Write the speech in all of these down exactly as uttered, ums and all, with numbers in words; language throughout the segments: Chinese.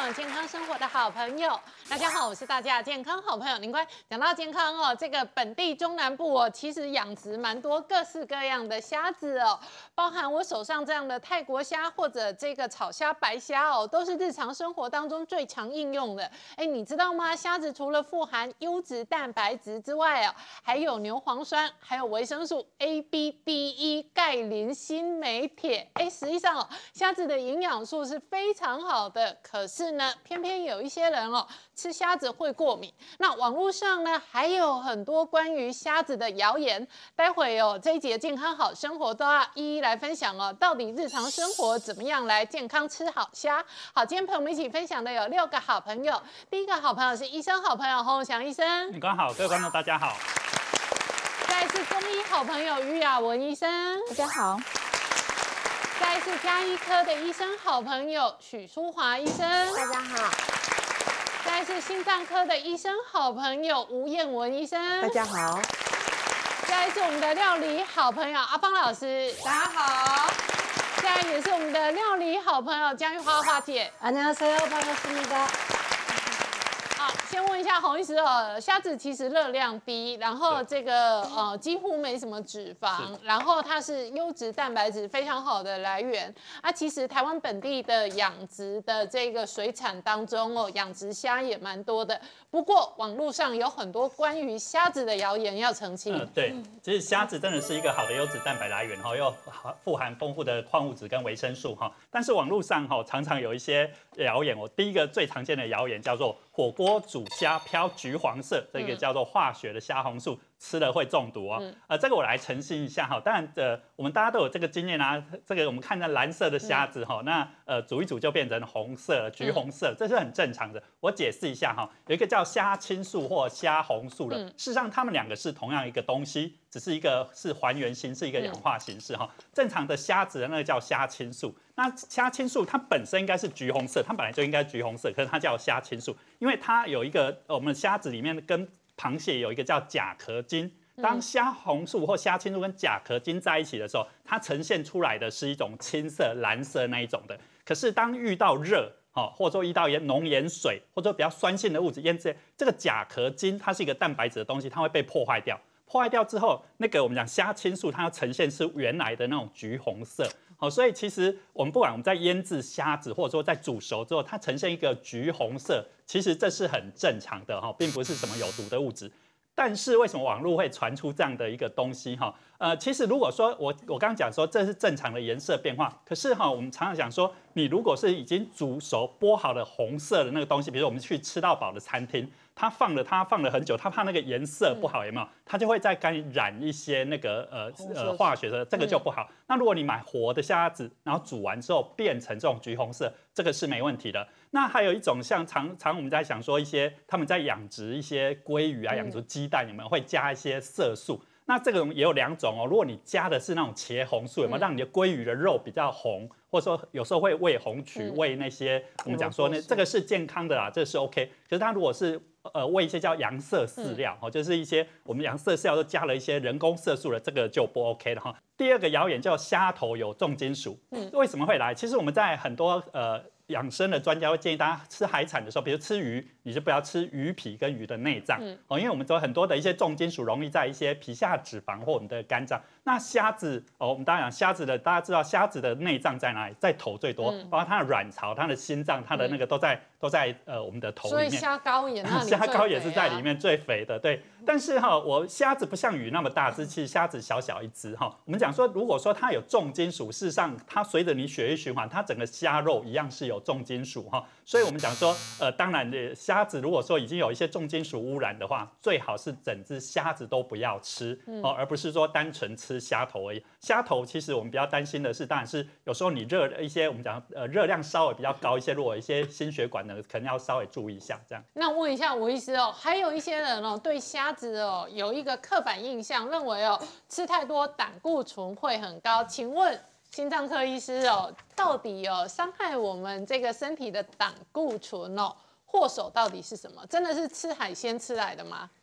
享健康生活的好朋友。大家好，我是大家的健康好朋友林乖。讲到健康哦，这个本地中南部哦，其实养殖蛮多各式各样的虾子哦，包含我手上这样的泰国虾或者这个草虾、白虾哦，都是日常生活当中最常应用的。哎，你知道吗？虾子除了富含优质蛋白质之外哦，还有牛磺酸，还有维生素 A、B、D、E、钙、磷、锌、镁、铁。哎，实际上哦，虾子的营养素是非常好的，可是呢，偏偏有一些人哦，吃虾子会过敏。那网络上呢，还有很多关于虾子的谣言。待会哦，这一节健康好生活都要一一来分享哦，到底日常生活怎么样来健康吃好虾？好，今天陪我们一起分享的有六个好朋友。第一个好朋友是医生好朋友洪永祥医生， 你刚好，各位观众大家好。 再来是中医好朋友于雅文医生， 大家好。 再来是家医科的医生好朋友许淑华医生， 大家好。 再来是心脏科的医生好朋友吴燕文医生， 大家好。 再来是我们的料理好朋友阿芳老师， 大家好。 再来也是我们的料理好朋友江玉花花姐， 안녕하세요，반갑습니다。 好，先问一下洪医师哦，虾子其实热量低，然后这个呃几乎没什么脂肪，然后它是优质蛋白质非常好的来源。啊，其实台湾本地的养殖的这个水产当中哦，养殖虾也蛮多的。不过网络上有很多关于虾子的谣言要澄清。 嗯，对，其实虾子真的是一个好的优质蛋白来源哈，又富含丰富的矿物质跟维生素哈。但是网络上哈常常有一些谣言，我第一个最常见的谣言叫做火锅煮虾飘橘黄色，这个叫做化学的虾红素，吃了会中毒哦。呃，这个我来澄清一下哈。当然，呃，我们大家都有这个经验啊。这个我们看到蓝色的虾子哈，那呃煮一煮就变成红色、橘红色，这是很正常的。我解释一下哈，有一个叫虾青素或虾红素的，事实上它们两个是同样一个东西，只是一个是还原形式，一个氧化形式哈。正常的虾子的那个叫虾青素，那虾青素它本身应该是橘红色，它本来就应该橘红色，可是它叫虾青素，因为它有一个我们虾子里面跟螃蟹有一个叫甲壳金。当虾红素或虾青素跟甲壳金在一起的时候，它呈现出来的是一种青色、蓝色那一种的。可是当遇到热，哦，或者说遇到盐浓盐水，或者说比较酸性的物质腌制，这个甲壳金它是一个蛋白质的东西，它会被破坏掉。破坏掉之后，那个我们讲虾青素，它要呈现是原来的那种橘红色。好，所以其实我们不管我们在腌制虾子，或者说在煮熟之后，它呈现一个橘红色，其实这是很正常的哈，并不是什么有毒的物质。但是为什么网络会传出这样的一个东西哈？呃，其实如果说我我刚刚讲说这是正常的颜色变化，可是哈，我们常常讲说，你如果是已经煮熟剥好的红色的那个东西，比如说我们去吃到饱的餐厅，它放了它放了很久，它怕那个颜色不好，有没有？它就会再给你染一些那个呃呃化学的，这个就不好。那如果你买活的虾子，然后煮完之后变成这种橘红色，这个是没问题的。那还有一种像常常我们在想说一些他们在养殖一些鲑鱼啊，养殖鸡蛋，有没有会加一些色素？那这种也有两种哦。如果你加的是那种茄红素，有没有让你的鲑鱼的肉比较红，或者说有时候会喂红曲，喂那些我们讲说那这个是健康的啦，这是 OK。可是它如果是呃喂一些叫洋色饲料，哦，就是一些我们洋色饲料都加了一些人工色素的，这个就不 OK 了哈。第二个谣言叫虾头有重金属，为什么会来？其实我们在很多呃。养生的专家会建议大家吃海产的时候，比如吃鱼，你就不要吃鱼皮跟鱼的内脏，嗯，哦，因为我们有很多的一些重金属容易在一些皮下脂肪或我们的肝脏。那虾子哦，我们当然讲虾子的，大家知道虾子的内脏在哪里？在头最多，嗯，包括它的卵巢、它的心脏、它的那个都在、嗯、都在呃我们的头里面。 所以虾膏也那里最肥啊， 虾膏也是在里面最肥的，对。但是哈，我虾子不像鱼那么大只，其实虾子小小一只哈。我们讲说，如果说它有重金属，事实上它随着你血液循环，它整个虾肉一样是有重金属哈。所以我们讲说，呃，当然的虾子如果说已经有一些重金属污染的话，最好是整只虾子都不要吃哦，而不是说单纯吃虾头而已。虾头其实我们比较担心的是，当然是有时候你热一些，我们讲呃热量稍微比较高一些，如果有一些心血管的，可能要稍微注意一下这样。 那问一下吴医师哦，还有一些人哦对虾子哦有一个刻板印象，认为哦吃太多胆固醇会很高，请问心脏科医师哦，到底哦伤害我们这个身体的胆固醇哦祸首到底是什么？真的是吃海鲜吃来的吗？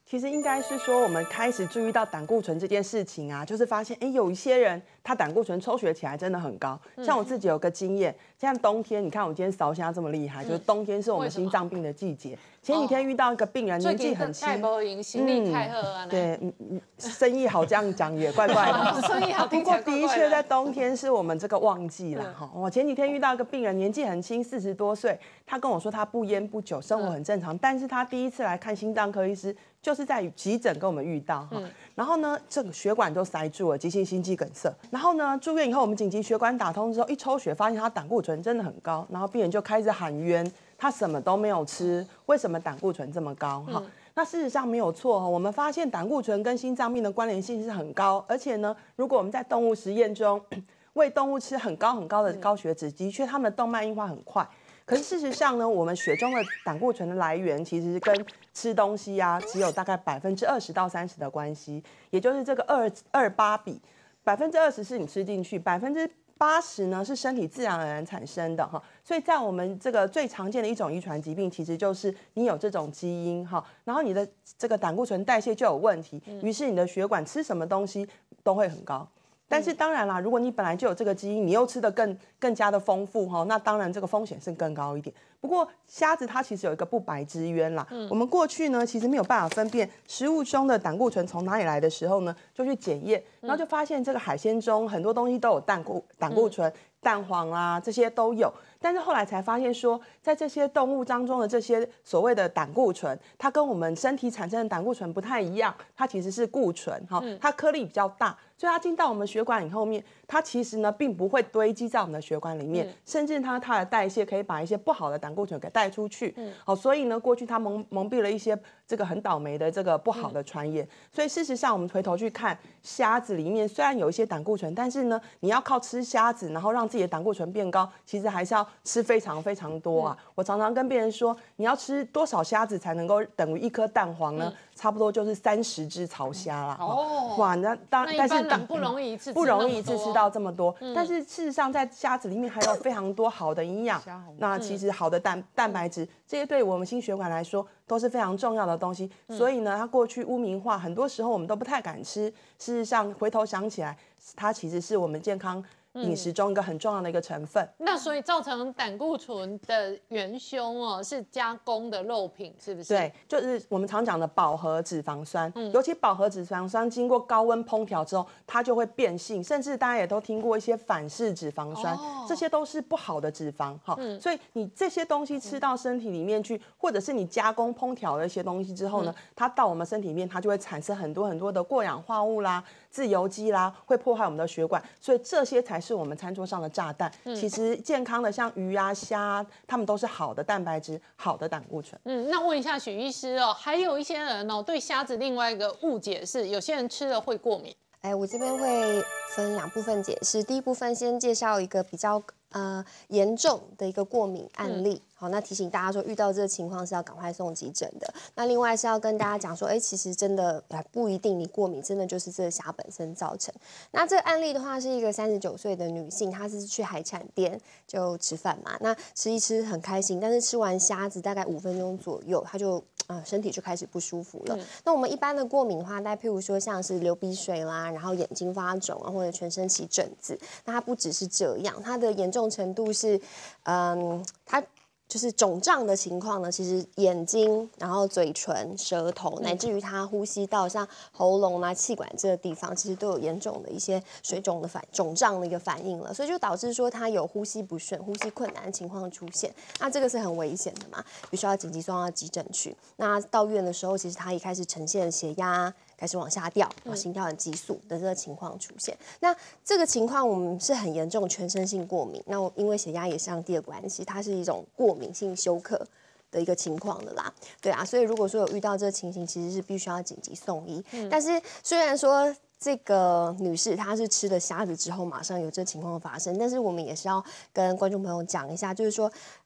其实应该是说，我们开始注意到胆固醇这件事情啊，就是发现，哎，有一些人他胆固醇抽血起来真的很高。像我自己有个经验，像冬天，你看我今天烧虾这么厉害，就是冬天是我们心脏病的季节。前几天遇到一个病人，年纪很轻， 嗯，心力太好啊。 对，生意好这样讲也怪怪的。 生意好， 不过的确在冬天是我们这个旺季了哈。我前几天遇到一个病人，年纪很轻，四十多岁，他跟我说他不烟不酒，生活很正常，但是他第一次来看心脏科医师。就是在急诊跟我们遇到哈，嗯、然后呢，这个血管都塞住了，急性心肌梗塞。然后呢，住院以后，我们紧急血管打通之后，一抽血发现他胆固醇真的很高，然后病人就开始喊冤，他什么都没有吃，为什么胆固醇这么高？哈、嗯，那事实上没有错哈，我们发现胆固醇跟心脏病的关联性是很高，而且呢，如果我们在动物实验中喂动物吃很高很高的高血脂，的确它们的动脉硬化很快。可是事实上呢，我们血中的胆固醇的来源其实跟吃东西啊，只有大概百分之二十到三十的关系，也就是这个二二八比，百分之二十是你吃进去，百分之八十呢是身体自然而然产生的哈。所以在我们这个最常见的一种遗传疾病，其实就是你有这种基因哈，然后你的这个胆固醇代谢就有问题，于是你的血管吃什么东西都会很高。但是当然啦，如果你本来就有这个基因，你又吃得更更加的丰富哈，那当然这个风险是更高一点。不过虾子它其实有一个不白之冤啦，嗯、我们过去呢其实没有办法分辨食物中的胆固醇从哪里来的时候呢，就去检验，然后就发现这个海鲜中很多东西都有胆固胆固醇。嗯蛋黄啊，这些都有，但是后来才发现说，在这些动物当中的这些所谓的胆固醇，它跟我们身体产生的胆固醇不太一样，它其实是固醇哈，它颗粒比较大，所以它进到我们血管里后面，它其实呢并不会堆积在我们的血管里面，嗯、甚至它它的代谢可以把一些不好的胆固醇给带出去，嗯、好，所以呢过去它蒙蒙蔽了一些这个很倒霉的这个不好的传言，嗯、所以事实上我们回头去看虾子里面虽然有一些胆固醇，但是呢你要靠吃虾子，然后让自己的胆固醇变高，其实还是要吃非常非常多啊。嗯、我常常跟别人说，你要吃多少虾子才能够等于一颗蛋黄呢？嗯、差不多就是三十只草虾啦。哦，哇，那当但是人不容易一次不容易一次吃到这么多，嗯、但是事实上在虾子里面还有非常多好的营养。那其实好的蛋蛋白质，这些对我们心血管来说都是非常重要的东西。嗯、所以呢，它过去污名化，很多时候我们都不太敢吃。事实上，回头想起来，它其实是我们健康饮食中一个很重要的一个成分。 嗯、那所以造成胆固醇的元凶哦，是加工的肉品，是不是？ 对，就是我们常讲的饱和脂肪酸。嗯、尤其饱和脂肪酸经过高温烹调之后，它就会变性，甚至大家也都听过一些反式脂肪酸，哦、这些都是不好的脂肪。哈、嗯，所以你这些东西吃到身体里面去，或者是你加工烹调的一些东西之后呢，嗯、它到我们身体里面，它就会产生很多很多的过氧化物啦、自由基啦，会破坏我们的血管。所以这些才是我们餐桌上的炸弹。嗯、其实健康的像鱼啊、虾啊，它们都是好的蛋白质、好的胆固醇。 嗯，那问一下许医师哦，还有一些人哦，对虾子另外一个误解是，有些人吃了会过敏。 哎，我这边会分两部分解释。第一部分先介绍一个比较呃严重的一个过敏案例。嗯、好，那提醒大家说，遇到这个情况是要赶快送急诊的。那另外是要跟大家讲说，哎，其实真的不一定你过敏，真的就是这个虾本身造成。那这个案例的话，是一个三十九岁的女性，她是去海产店就吃饭嘛，那吃一吃很开心，但是吃完虾子大概五分钟左右，她就呃身体就开始不舒服了。嗯、那我们一般的过敏的话，大概譬如说像是流鼻水啦，然后眼睛发肿啊，或者全身起疹子。那它不只是这样，它的严重程度是，嗯，它就是肿胀的情况呢，其实眼睛、然后嘴唇、舌头，乃至于它呼吸道，像喉咙啊、气管这个地方，其实都有严重的一些水肿的反肿胀的一个反应了，所以就导致说它有呼吸不顺、呼吸困难的情况出现。那这个是很危险的嘛，必须要紧急送到急诊去。那到院的时候，其实它也开始呈现血压开始往下掉，然后心跳很急速的这个情况出现。嗯、那这个情况我们是很严重全身性过敏。那因为血压也上低的关系，它是一种过敏性休克的一个情况的啦。对啊，所以如果说有遇到这个情形，其实是必须要紧急送医。嗯、但是虽然说这个女士她是吃了虾子之后马上有这情况发生，但是我们也是要跟观众朋友讲一下，就是说。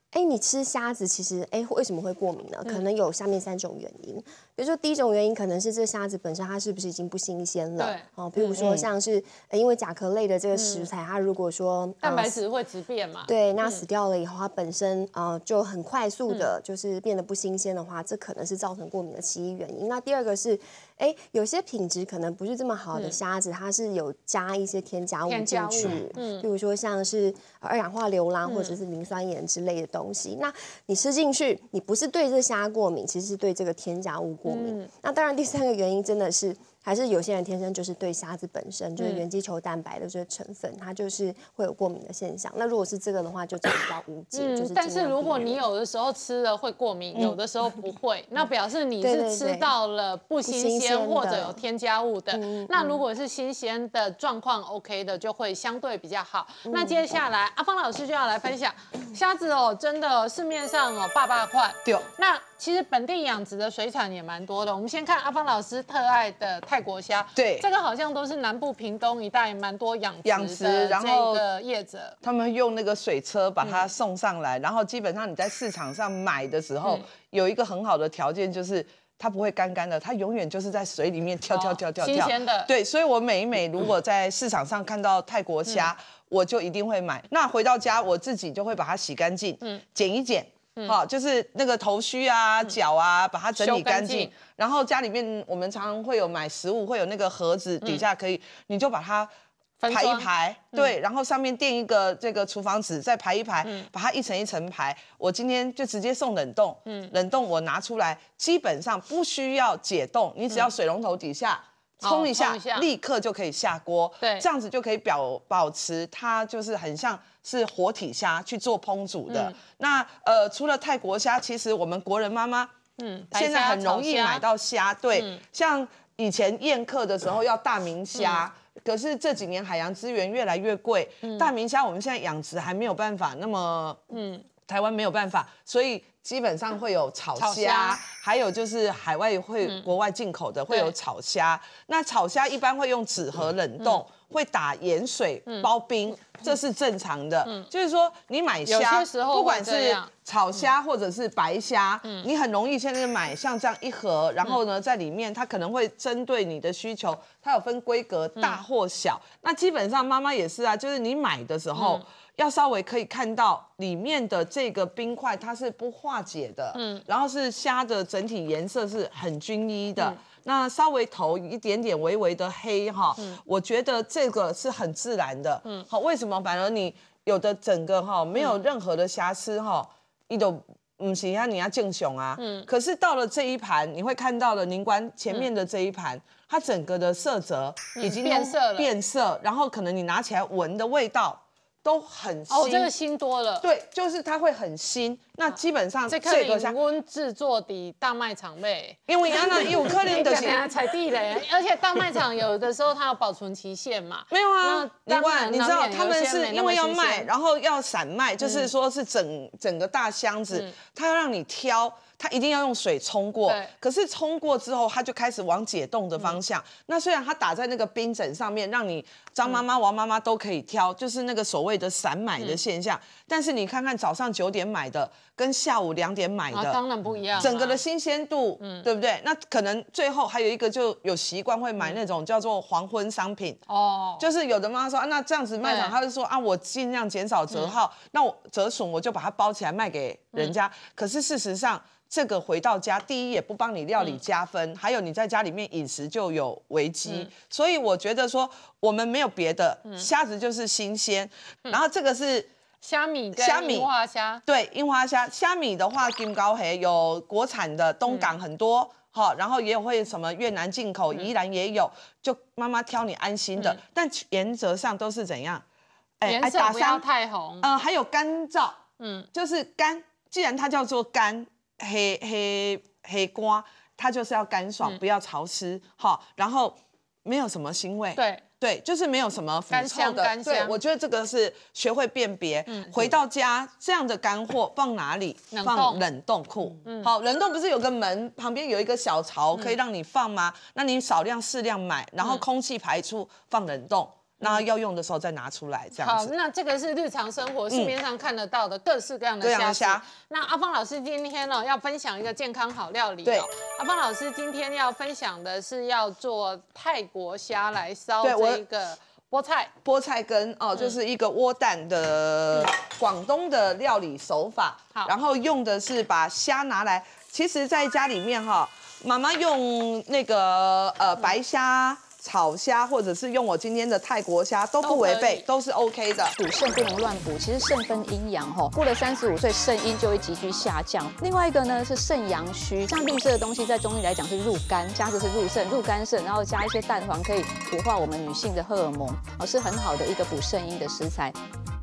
哎，你吃虾子其实哎为什么会过敏呢？可能有下面三种原因。比如说第一种原因可能是这虾子本身它是不是已经不新鲜了？ 对， 哦，比如说像是呃因为甲壳类的这个食材，它如果说蛋白质会质变嘛， 对，那死掉了以后，它本身呃就很快速的，就是变得不新鲜的话，这可能是造成过敏的其一原因。那第二个是，哎，有些品质可能不是这么好的虾子，它是有加一些添加物进去，嗯，比如说像是二氧化硫啦，或者是磷酸盐之类的东西。那你吃进去，你不是对这虾过敏，其实是对这个添加物过敏。那当然，第三个原因真的是。还是有些人天生就是对虾子本身就是原基球蛋白的这个成分，它就是会有过敏的现象。那如果是这个的话，就真的比较无解。嗯，就是但是如果你有的时候吃了会过敏，有的时候不会，那表示你是吃到了不新鲜或者有添加物的。那如果是新鲜的状况 OK 的，就会相对比较好。那接下来阿芳老师就要来分享虾子哦，真的市面上哦八八块。 对。 那其实本地养殖的水产也蛮多的。我们先看阿芳老师特爱的泰国虾， 对， 这个好像都是南部屏东一带蛮多养养殖，然后这个业者他们用那个水车把它送上来，嗯、然后基本上你在市场上买的时候，嗯、有一个很好的条件就是它不会干干的，它永远就是在水里面跳跳跳跳跳， 新鲜的。对， 所以我每一每如果在市场上看到泰国虾，嗯、我就一定会买。那回到家我自己就会把它洗干净，嗯，剪一剪。好，就是那个头须啊、脚啊，把它整理干净。然后家里面我们常常会有买食物，会有那个盒子，底下可以，你就把它排一排，对，然后上面垫一个这个厨房纸，再排一排，把它一层一层排。我今天就直接送冷冻，冷冻我拿出来，基本上不需要解冻，你只要水龙头底下。冲一下，立刻就可以下锅， 对， 这样子就可以保保持它就是很像是活体虾去做烹煮的。嗯、那呃，除了泰国虾，其实我们国人妈妈，嗯，现在很容易买到虾，对，嗯、像以前宴客的时候要大明虾。嗯、可是这几年海洋资源越来越贵，嗯、大明虾我们现在养殖还没有办法那么，嗯，台湾没有办法，所以基本上会有炒虾，还有就是海外会、嗯、国外进口的会有炒虾。那炒虾一般会用纸盒冷冻，嗯、会打盐水包冰，嗯、这是正常的。嗯、就是说你买虾，不管是炒虾或者是白虾，嗯、你很容易现在买像这样一盒，然后呢在里面它可能会针对你的需求，它有分规格大或小。嗯、那基本上妈妈也是啊，就是你买的时候。嗯要稍微可以看到里面的这个冰块，它是不化解的，嗯，然后是虾的整体颜色是很均一的，嗯、那稍微头一点点微微的黑哈，嗯、我觉得这个是很自然的，嗯，好，为什么反而你有的整个哈没有任何的瑕疵哈，一都不是像你要正雄啊，嗯，可是到了这一盘，你会看到了您观前面的这一盘，嗯、它整个的色泽已经变色了， 变色，然后可能你拿起来闻的味道。都很新哦，这个新多了。 对，就是它会很新。那基本上这个像温制作的大卖场呗， 因为安娜有可能就是踩地雷，而且大卖场有的时候它有保存期限嘛。 没有啊，另外你知道他们是因为要卖，然后要散卖，就是说是整整个大箱子，它要让你挑。它一定要用水冲过，可是冲过之后，它就开始往解冻的方向。嗯、那虽然它打在那个冰枕上面，让你张妈妈、王妈妈都可以挑，就是那个所谓的散买的现象。嗯、但是你看看早上九点买的，跟下午两点买的， 啊、当然不一样。 整个的新鲜度，嗯、对不对？那可能最后还有一个就有习惯会买那种叫做黄昏商品。哦、嗯，就是有的妈妈说啊，那这样子卖场，他就说啊，我尽量减少折耗，嗯、那我折损我就把它包起来卖给人家。嗯、可是事实上。这个回到家，第一也不帮你料理加分，嗯、还有你在家里面饮食就有危机，嗯、所以我觉得说我们没有别的，嗯、虾子就是新鲜，嗯、然后这个是虾米跟樱花虾， 对，樱花虾，虾米的话，金高黑有国产的，东港很多，好、嗯，然后也有会什么越南进口，宜兰也有，就妈妈挑你安心的，嗯、但原则上都是怎样？ 哎，颜色不要太红， 嗯、呃，还有干燥，嗯，就是干，既然它叫做干。黑黑黑瓜，它就是要干爽，嗯、不要潮湿，哈，然后没有什么腥味， 对对，就是没有什么腐臭的， 干香对，我觉得这个是学会辨别。嗯、回到家这样的干货放哪里？放冷冻库。嗯、好，冷冻不是有个门旁边有一个小槽可以让你放吗？嗯、那你少量适量买，然后空气排出放冷冻。 那要用的时候再拿出来，这样好， 子。 那这个是日常生活市面上看得到的各式各样的各样虾子。 的虾那阿芳老师今天呢要分享一个健康好料理对哦。阿芳老师今天要分享的是要做泰国虾来烧对我这一个菠菜。 菠菜根哦，就是一个窝蛋的广东的料理手法。 好然后用的是把虾拿来，其实在家里面哈，妈妈用那个呃白虾。炒虾，或者是用我今天的泰国虾都不违背，都是 OK 的。 补肾不能乱补，其实肾分阴阳哈，过了三十五岁，肾阴就会急剧下降。另外一个呢是肾阳虚，像绿色的东西在中医来讲是入肝，虾子是入肾，入肝肾，然后加一些蛋黄可以活化我们女性的荷尔蒙，哦，是很好的一个补肾阴的食材。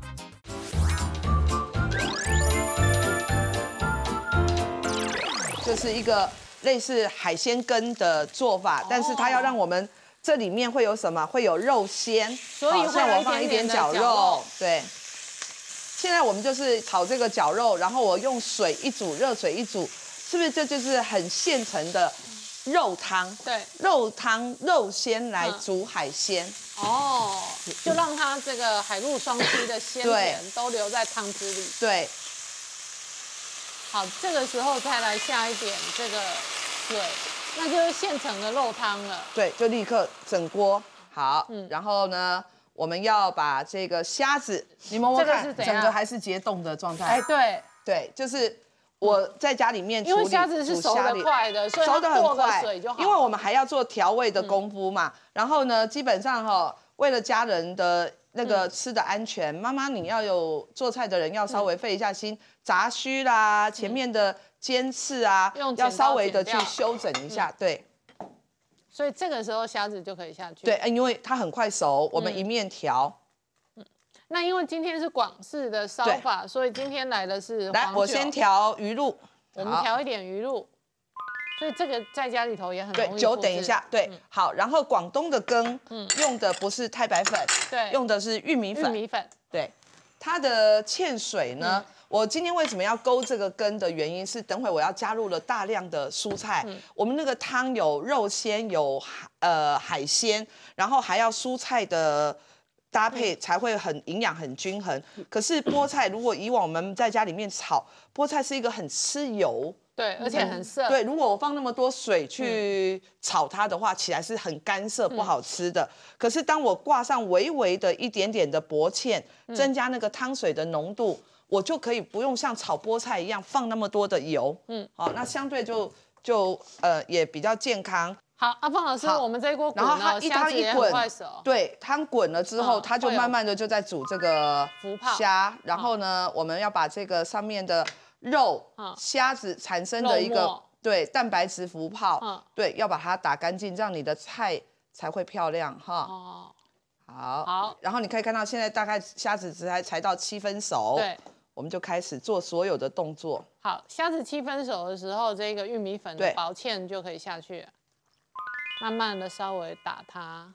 就是一个类似海鲜羹的做法，但是它要让我们。这里面会有什么？会有肉鲜， 所以像我放一点绞肉，对。现在我们就是炒这个绞肉，然后我用水一煮，热水一煮，是不是这就是很现成的肉汤？ 对， 肉汤肉鲜来煮海鲜。 哦，就让它这个海陆双栖的鲜甜都留在汤汁里。 对。 好，这个时候再来下一点这个水。那就是现成的肉汤了。对， 就立刻整锅好。嗯，然后呢，我们要把这个虾子，你摸摸看，这个整个还是结冻的状态。 哎，对， 对，就是我在家里面处理， 因为虾子是熟得快的，所以熟得很快， 水就好。 因为我们还要做调味的功夫嘛。然后呢，基本上哈，为了家人的那个吃的安全，妈妈你要有做菜的人要稍微费一下心，杂须啦，前面的。尖刺啊，要稍微的去修整一下，嗯、对。 所以这个时候虾子就可以下去。 对，因为它很快熟，我们一面调。 嗯，那因为今天是广式的烧法，所以今天来的是来，我先调鱼露， 我们调一点鱼露。所以这个在家里头也很容易。 对，酒等一下，对，嗯、好。然后广东的羹，嗯，用的不是太白粉， 对， 用的是玉米粉。 玉米粉， 对，它的芡水呢？嗯我今天为什么要勾这个羹的原因是，等会我要加入了大量的蔬菜。嗯、我们那个汤有肉鲜，有呃海鲜，然后还要蔬菜的搭配，才会很营养很均衡。可是菠菜，如果以往我们在家里面炒，菠菜是一个很吃油。 对，而且很涩。 对，如果我放那么多水去炒它的话，起来是很干涩、不好吃的。可是当我挂上微微的一点点的薄芡，增加那个汤水的浓度。我就可以不用像炒菠菜一样放那么多的油，嗯，好，那相对就就呃也比较健康。 好，阿芳老师，我们这一锅滚， 然后它一汤一滚，对，汤滚了之后， 嗯、 它就慢慢的就在煮这个浮泡虾，然后呢，嗯、我们要把这个上面的肉、嗯、虾子产生的一个对蛋白质浮泡，嗯、对，要把它打干净，这样你的菜才会漂亮哈。哦，好，好，然后你可以看到现在大概虾子才才到七分熟， 对。 我们就开始做所有的动作。 好，虾子七分熟的时候，这个玉米粉的薄芡就可以下去了，慢慢的稍微打它。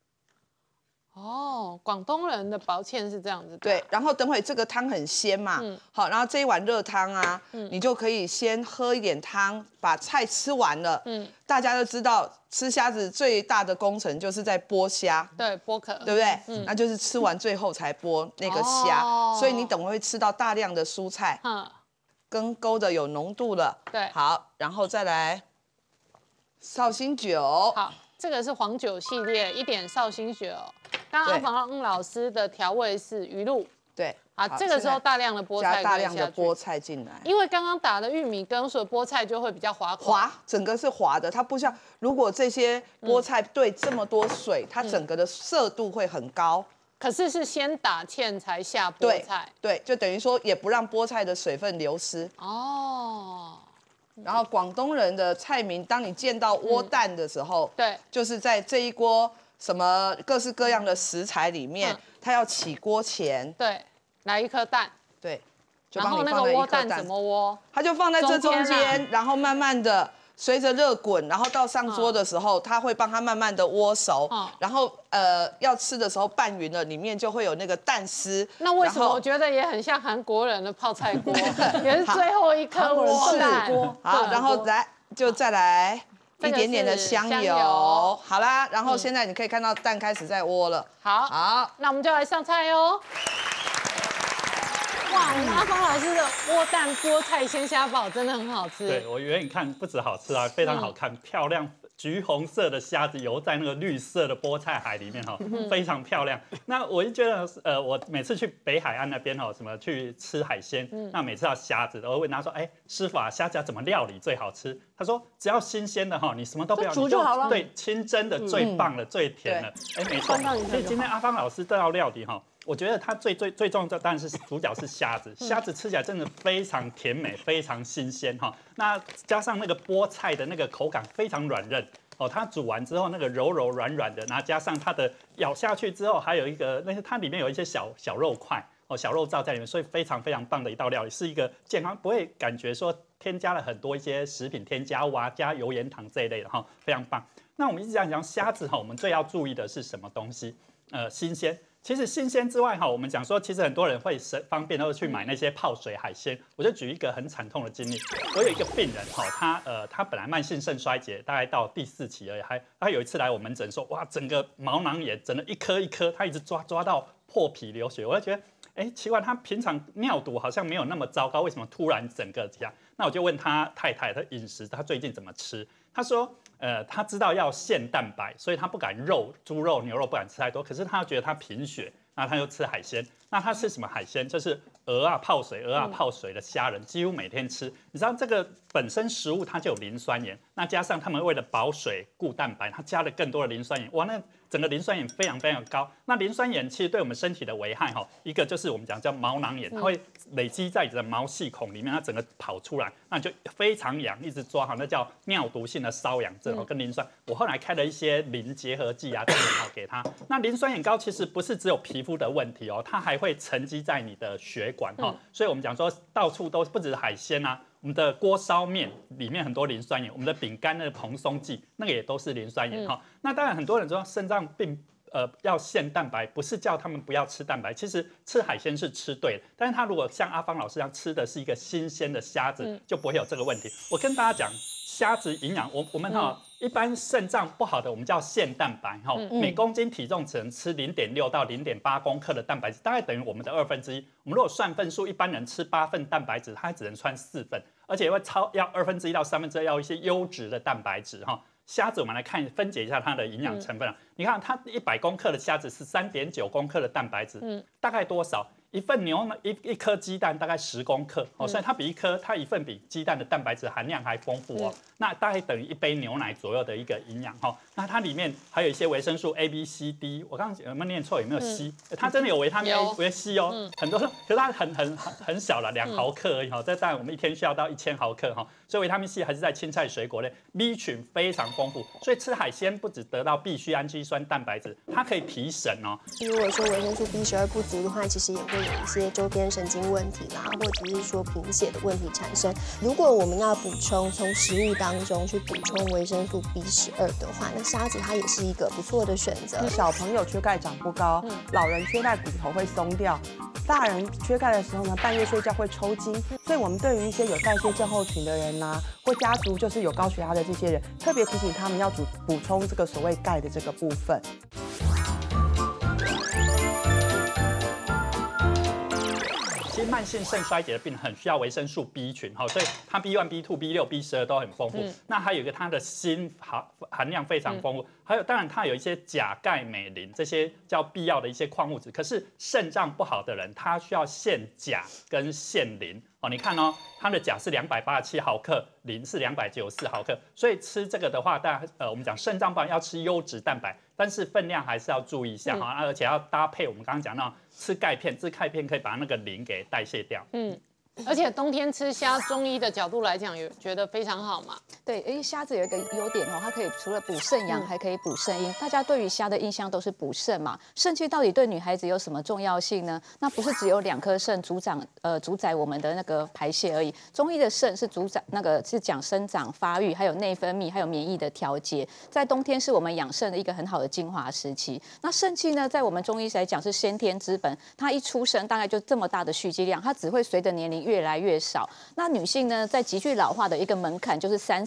哦，广东人的薄芡是这样子。 对，然后等会这个汤很鲜嘛，嗯、好，然后这一碗热汤啊，嗯、你就可以先喝一点汤，把菜吃完了。嗯，大家都知道吃虾子最大的工程就是在剥虾， 对，剥壳， 对不对？嗯，那就是吃完最后才剥那个虾，哦、所以你等会会吃到大量的蔬菜，嗯，羹勾的有浓度了。 对， 好，然后再来绍兴酒。 好。这个是黄酒系列，一点绍兴酒。刚刚阿芳老师的调味是鱼露， 对。 好，这个时候大量的菠菜加大量的菠菜进来， 因为刚刚打的玉米羹，所以菠菜就会比较滑滑，整个是滑的。它不像如果这些菠菜兑这么多水，它整个的色度会很高。 可是是先打芡才下菠菜， 对，就等于说也不让菠菜的水分流失。哦。然后广东人的菜名，当你见到窝蛋的时候， 嗯、对， 就是在这一锅什么各式各样的食材里面，嗯、它要起锅前， 对，来一颗蛋， 对， 就帮你放了一颗蛋。然后那个窝蛋怎么窝？ 它就放在这中间，啊、然后慢慢的随着热滚，然后到上桌的时候，它会帮它慢慢的窝熟，嗯、然后呃要吃的时候拌匀了，里面就会有那个蛋丝。 那为什么我觉得也很像韩国人的泡菜锅，也是最后一颗窝蛋？ 好，然后来就再来一点点的香油。 香油好啦，然后现在你可以看到蛋开始在窝了。 好， 好， 那我们就来上菜哦。哇，我们阿芳老师的窝蛋菠菜鲜虾堡真的很好吃。 对，我远远看不止好吃啊，非常好看，漂亮。橘红色的虾子游在那个绿色的菠菜海里面哈，非常漂亮。那我就觉得，呃，我每次去北海岸那边哈，什么去吃海鲜，那每次要虾子，我会问他说，哎，师傅啊，虾子要怎么料理最好吃？他说，只要新鲜的哈，你什么都不要， 煮就好了。 对，清蒸的最棒了，最甜了。哎，没错。所以今天阿芳老师这道料理哈。我觉得它最最最重要的当然是主角是虾子，虾子吃起来真的非常甜美，非常新鲜哈。那加上那个菠菜的那个口感非常软韧哦，它煮完之后那个柔柔软软的，然后加上它的咬下去之后还有一个那些它里面有一些小小肉块哦，小肉燥在里面，所以非常非常棒的一道料理，是一个健康，不会感觉说添加了很多一些食品添加物啊，加油盐糖这一类的哈，非常棒。那我们一直讲讲虾子哈，我们最要注意的是什么东西？呃，新鲜。其实新鲜之外哈，我们讲说，其实很多人会省方便，都是去买那些泡水海鲜。我就举一个很惨痛的经历，我有一个病人哈，他呃他本来慢性肾衰竭，大概到第四期而已，还他有一次来我门诊说，哇，整个毛囊炎，整个一颗一颗，他一直抓抓到破皮流血，我就觉得，哎，奇怪，他平常尿毒好像没有那么糟糕，为什么突然整个这样？那我就问他太太，他饮食他最近怎么吃？他说。呃，他知道要限蛋白，所以他不敢肉、猪肉、牛肉不敢吃太多。可是他觉得他贫血，那他就吃海鲜。那他吃什么海鲜？就是鹅啊泡水、鹅啊泡水的虾仁，几乎每天吃。你知道这个本身食物它就有磷酸盐，那加上他们为了保水、固蛋白，它加了更多的磷酸盐。哇，那整个磷酸盐非常非常高。那磷酸盐其实对我们身体的危害哈，一个就是我们讲叫毛囊炎，它会累积在你的毛细孔里面，它整个跑出来，那你就非常痒，一直抓哈，那叫尿毒性的瘙痒症哦，跟磷酸。我后来开了一些磷结合剂啊，都很好给他。那磷酸盐高其实不是只有皮肤的问题哦，它还会沉积在你的血管哈，所以我们讲说到处都不只是海鲜啊。我们的锅烧面里面很多磷酸盐，我们的饼干那个蓬松剂那个也都是磷酸盐哈、嗯。那当然很多人说肾脏病呃要限蛋白，不是叫他们不要吃蛋白，其实吃海鲜是吃对的。但是他如果像阿芳老师一样吃的是一个新鲜的虾子，嗯、就不会有这个问题。我跟大家讲，虾子营养，我我们哈、嗯、一般肾脏不好的我们叫限蛋白哈，嗯、每公斤体重只能吃零点六到零点八公克的蛋白质，大概等于我们的二分之一。我们如果算份数，一般人吃八份蛋白质，他只能穿四份。而且会超要二分之一到三分之二要一些优质的蛋白质哈。虾子我们来看分解一下它的营养成分啊，嗯、你看它一百公克的虾子是三点九公克的蛋白质，嗯、大概多少？一份牛奶一一颗鸡蛋大概十公克哦，所以它比一颗它一份比鸡蛋的蛋白质含量还丰富哦。嗯、那大概等于一杯牛奶左右的一个营养哈。那它里面还有一些维生素 A、B、C、D， 我刚刚有没有念错？有没有 C？、嗯、它真的有维他命 A、维 C 哦，嗯、很多，可是它很很很小了，两毫克而已哈。这当然我们一天需要到一千毫克哈，所以维他命 C 还是在青菜水果类。B 群非常丰富，所以吃海鲜不只得到必需氨基酸蛋白质，它可以提神哦。 如果说维生素 B 十二不足的话，其实也会有一些周边神经问题啦，或者是说贫血的问题产生。如果我们要补充从食物当中去补充维生素 B 十二的话，那虾子它也是一个不错的选择。 小朋友缺钙长不高，嗯、老人缺钙骨头会松掉，大人缺钙的时候呢，半夜睡觉会抽筋。所以我们对于一些有代谢症候群的人呐、啊，或家族就是有高血压的这些人，特别提醒他们要补补充这个所谓钙的这个部分。 其实慢性肾衰竭的病人很需要维生素 B 群哈，所以它 B 一、B 二、B 六、B 十二都很丰富。嗯、那还有一个它的锌含含量非常丰富，嗯、还有当然它有一些钾、钙、镁、磷这些叫必要的一些矿物质。可是肾脏不好的人，他需要限钾跟限磷。哦，你看哦，它的钾是两百八十七毫克，磷是两百九十四毫克，所以吃这个的话，大家呃，我们讲肾脏不好要吃优质蛋白，但是分量还是要注意一下哈、嗯，而且要搭配我们刚刚讲到吃钙片，吃钙片可以把那个磷给代谢掉。嗯。 而且冬天吃虾，中医的角度来讲，有觉得非常好嘛？ 对，因为虾子有一个优点哦，它可以除了补肾阳，嗯、还可以补肾阴。大家对于虾的印象都是补肾嘛，肾气到底对女孩子有什么重要性呢？那不是只有两颗肾主掌呃主宰我们的那个排泄而已。中医的肾是主宰那个是讲生长发育，还有内分泌，还有免疫的调节。在冬天是我们养肾的一个很好的精华时期。那肾气呢，在我们中医来讲是先天之本，它一出生大概就这么大的蓄积量，它只会随着年龄越来越少。那女性呢，在急剧老化的一个门槛就是三十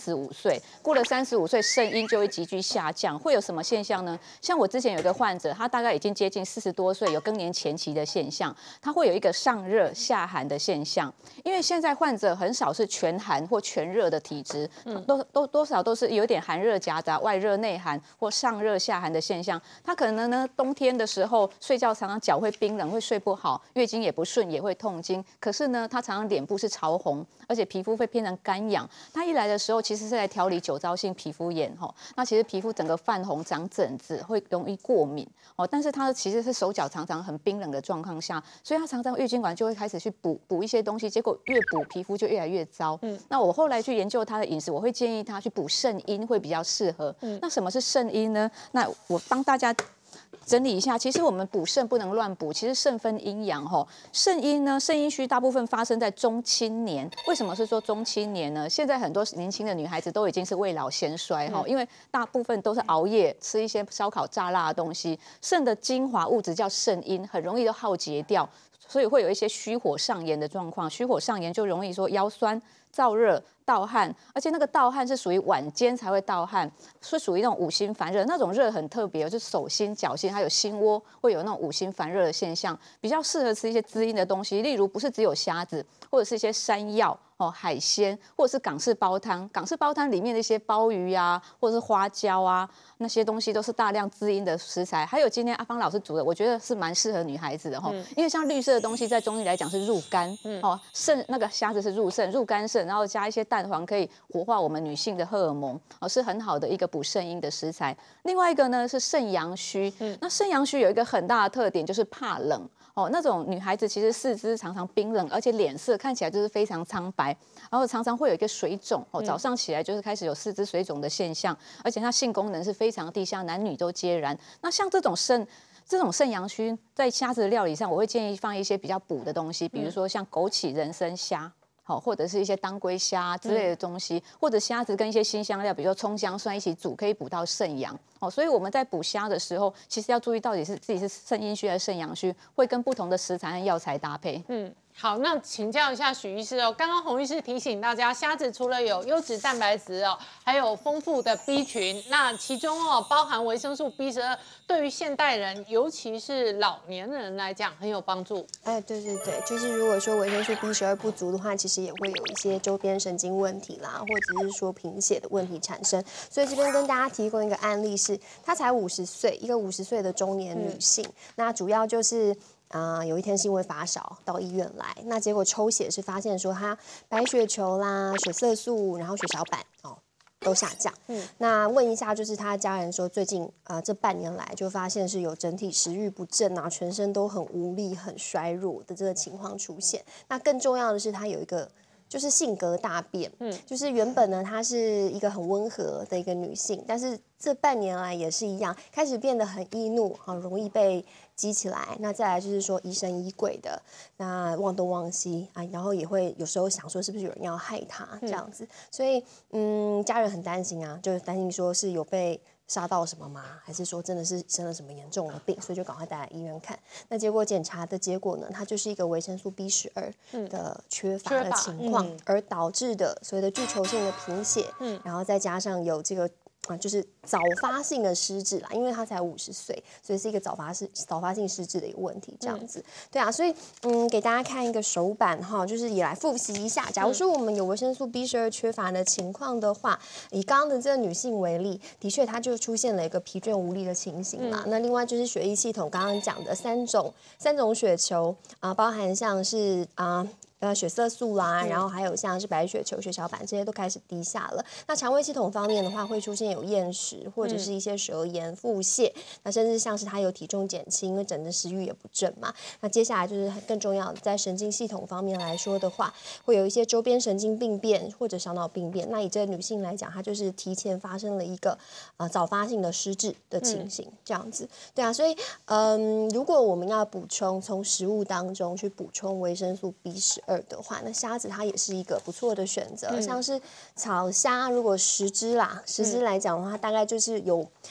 十五岁，过了三十五岁肾阴就会急剧下降，会有什么现象呢？像我之前有一个患者，他大概已经接近四十多岁，有更年前期的现象，他会有一个上热下寒的现象。因为现在患者很少是全寒或全热的体质，嗯、都都多少都是有点寒热夹杂、外热内寒或上热下寒的现象。他可能呢冬天的时候睡觉常常脚会冰冷，会睡不好，月经也不顺，也会痛经。可是呢，他常常脸部是潮红，而且皮肤会变成干痒。他一来的时候，其实是来调理酒糟性皮肤炎哈。那其实皮肤整个泛红、长疹子，会容易过敏哦。但是他其实是手脚常常很冰冷的状况下，所以他常常月经管就会开始去补补一些东西，结果越补皮肤就越来越糟。嗯，那我后来去研究他的饮食，我会建议他去补肾阴会比较适合。嗯，那什么是肾阴呢？那我帮大家整理一下，其实我们补肾不能乱补，其实肾分阴阳吼。肾阴呢，肾阴虚大部分发生在中青年。为什么是说中青年呢？现在很多年轻的女孩子都已经是未老先衰哈，因为大部分都是熬夜吃一些烧烤炸辣的东西，肾的精华物质叫肾阴，很容易都耗竭掉，所以会有一些虚火上炎的状况。虚火上炎就容易说腰酸、燥热、盗汗，而且那个盗汗是属于晚间才会盗汗，是属于那种五心烦热，那种热很特别，就是手心、脚心还有心窝会有那种五心烦热的现象，比较适合吃一些滋阴的东西，例如不是只有虾子，或者是一些山药。哦，海鲜或者是港式煲汤，港式煲汤里面的一些鲍鱼啊，或者是花椒啊，那些东西都是大量滋阴的食材。还有今天阿芳老师煮的，我觉得是蛮适合女孩子的哈、嗯，因为像绿色的东西在中医来讲是入肝，嗯、哦，肾那个虾子是入肾，入肝肾，然后加一些蛋黄可以活化我们女性的荷尔蒙，哦，是很好的一个补肾阴的食材。另外一个呢是肾阳虚，嗯、那肾阳虚有一个很大的特点就是怕冷。哦，那种女孩子其实四肢常常冰冷，而且脸色看起来就是非常苍白，然后常常会有一个水肿。哦，早上起来就是开始有四肢水肿的现象，而且它性功能是非常低下，男女都皆然。那像这种肾这种肾阳虚，在虾子的料理上，我会建议放一些比较补的东西，比如说像枸杞、人参虾。好，或者是一些当归虾之类的东西，嗯、或者虾子跟一些辛香料，比如说葱姜蒜一起煮，可以补到肾阳。哦，所以我们在补虾的时候，其实要注意到底是自己是肾阴虚还是肾阳虚，会跟不同的食材和药材搭配。嗯。 好，那请教一下许医师哦。刚刚洪医师提醒大家，虾子除了有优质蛋白质哦，还有丰富的 B 群，那其中哦包含维生素 B 十二，对于现代人，尤其是老年人来讲很有帮助。 哎，对对对，就是如果说维生素 B 十二不足的话，其实也会有一些周边神经问题啦，或者是说贫血的问题产生。所以这边跟大家提供一个案例是，她才五十岁，一个五十岁的中年女性，嗯、那主要就是。啊、呃，有一天是因为发烧到医院来，那结果抽血是发现说他白血球啦、血色素，然后血小板哦都下降。嗯，那问一下，就是他家人说，最近啊、呃、这半年来就发现是有整体食欲不振啊，全身都很无力、很衰弱的这个情况出现。那更重要的是，他有一个。就是性格大变，嗯，就是原本呢，她是一个很温和的一个女性，但是这半年来也是一样，开始变得很易怒，很容易被激起来。那再来就是说疑神疑鬼的，那忘东忘西啊，然后也会有时候想说是不是有人要害她这样子，所以嗯，家人很担心啊，就是担心说是有被。杀到什么吗？还是说真的是生了什么严重的病，所以就赶快带来医院看。那结果检查的结果呢，它就是一个维生素 B 十二的缺乏的情况，嗯、而导致的所谓的巨球性的贫血，嗯、然后再加上有这个。啊，就是早发性的失智啦，因为他才五十岁，所以是一个早发是早发性失智的一个问题，这样子，嗯、对啊，所以嗯，给大家看一个手板哈，就是也来复习一下。假如说我们有维生素 B 十二缺乏的情况的话，以刚刚的这个女性为例，的确她就出现了一个疲倦无力的情形嘛。嗯、那另外就是血液系统刚刚讲的三种三种血球啊、呃，包含像是啊。呃呃，血色素啦，然后还有像是白血球、血小板这些都开始低下了。那肠胃系统方面的话，会出现有厌食或者是一些舌炎、腹泻，那甚至像是它有体重减轻，因为整个食欲也不振嘛。那接下来就是更重要的，在神经系统方面来说的话，会有一些周边神经病变或者小脑病变。那以这个女性来讲，她就是提前发生了一个呃早发性的失智的情形，嗯、这样子。对啊，所以嗯，如果我们要补充从食物当中去补充维生素 B 十二。二的话，那虾子它也是一个不错的选择，嗯、像是草虾，如果十只啦，十只来讲的话，大概就是有